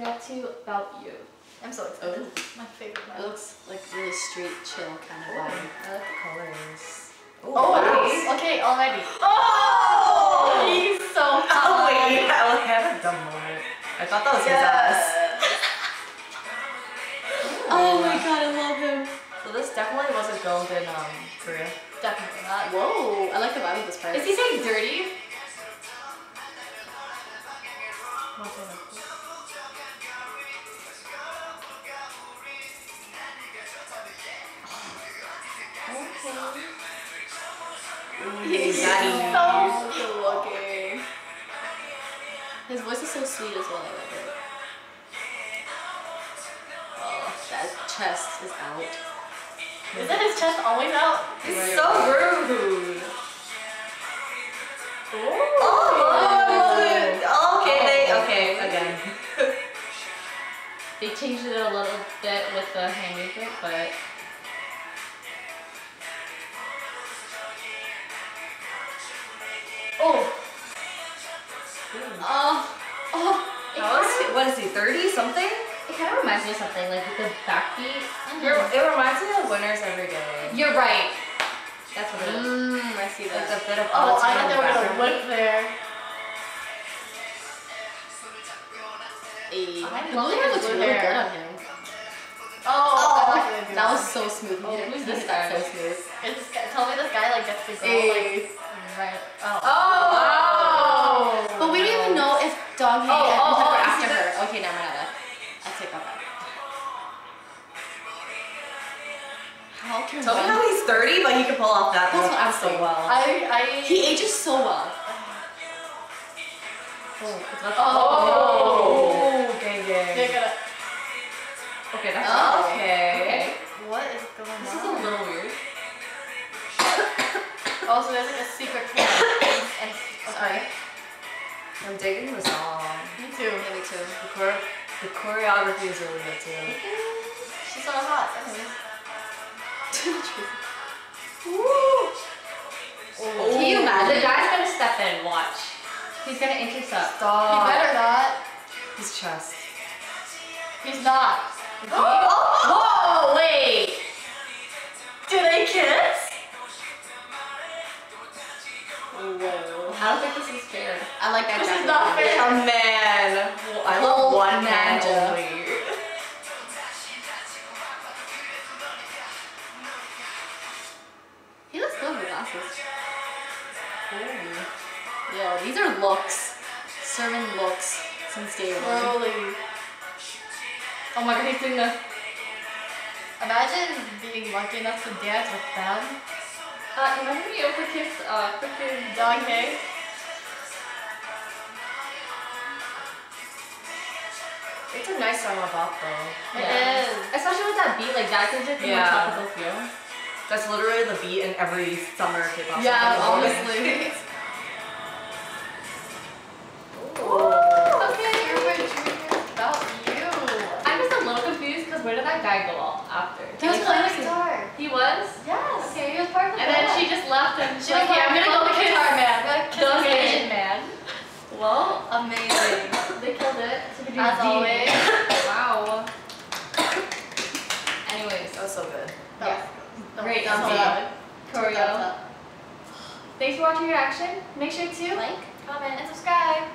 react to Bout You. I'm so excited. Oh. My favorite vibe. It looks like really street chill kind of vibe. I like the colors. Oh, nice. Okay, already. Oh! He's so hot. Oh wait, I had a dumb moment. I thought that was his ass. Oh my god, I love him. So this definitely was a gold in Korea. Definitely not. Whoa, I like the vibe of this part. Is he saying dirty? He's so good looking. His voice is so sweet as well, I like it. Oh, that chest is out. Isn't his chest always out? He's Right. so rude. Oh, Oh, okay, again. They changed it a little bit with the hand movement, but What is he, 30 something? it kind of reminds me of something like with the backbeat. It reminds me of Winners Every Day. You're right. That's what it is. I see It's that. a bit of Oh, I auto-tune thought they were background. gonna whip there. Hey. I The love blue hair his looks blue really hair. good on him. Oh, That was so smooth. Oh, He who's did this that guy? so smooth. Is this guy, tell me this guy like gets the girl Hey. like right. Oh. Oh! But we don't even know if Doggy Oh, and oh, Pepper oh, after see her. Okay, never mind. I take that back. How can Tell me how he's 30, but he can pull off that That's look what I'm so saying. well. He ages so well. Oh, gang They're gang. gonna. Okay, that's Okay. What is going on? This is a little weird. Oh, so there's like a secret camera. And okay. I'm digging the song. Me too. Yeah, me too. The choreography is really good too. She's so hot. Anyways. Can you imagine? The guy's gonna step in, watch. He's gonna intercept. He Stop. better not. His chest. He's not. Whoa, wait! Do they kiss? Whoa. I don't think this is fair. I like that This is jacket. not fair. A man. I love Whole one man ninja. only. He looks good with glasses. Yo, these are looks. Serving looks since day one. Slowly. Oh my god, he's doing the. Imagine being lucky enough to dance with them. Imagine me over kiss, freaking Doggy. It's a nice song about though. It is. Especially with that beat, like that can just be Yeah. on top of both you. That's literally the beat in every summer K-pop song. Yeah, honestly. Okay, you're About you. I'm just a little confused because where did that guy go after? He was playing the guitar. He was? Yes. Okay, he was part of the And then band. she just left him. She Like, was like, yeah, I'm gonna go fuck with the kiss guitar man. I'm gonna kiss the the man. Asian man. Well, Amazing. they killed it. So we do As D. always. Wow. Anyways, That was so good. yeah. Great. Thumbs Okay. up. Choreo. Thumbs up. Thanks for watching your reaction. Make sure to Like, comment, and subscribe.